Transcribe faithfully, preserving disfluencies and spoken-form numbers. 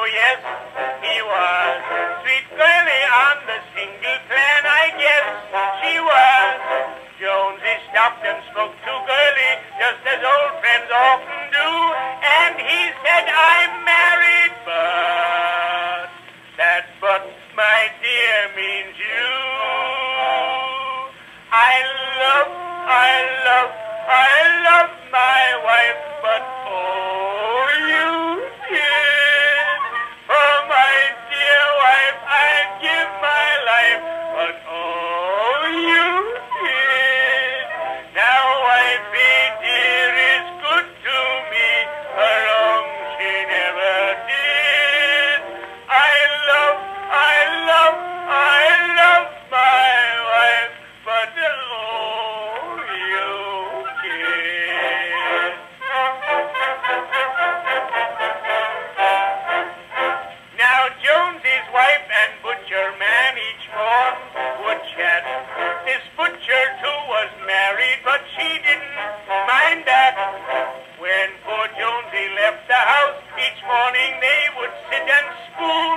yes, he was. Sweet girlie on the single plan, I guess she was. Jonesy stopped and spoke to Girlie, just as old friends often do, and he said, I'm married, but that but, my dear, means you. I love, I love, I love my wife, but oh, you kid, for my dear wife I'd give my life, but oh, you kid. Now wifey dear is good to me, her wrong she never did. I love, I love, I love my wife, but oh, you kid. Now Jonesy's wife and butcher man each morn would chat. This butcher too was married, but she didn't mind that. When poor Jonesy left the house each morning, they would sit and spoon.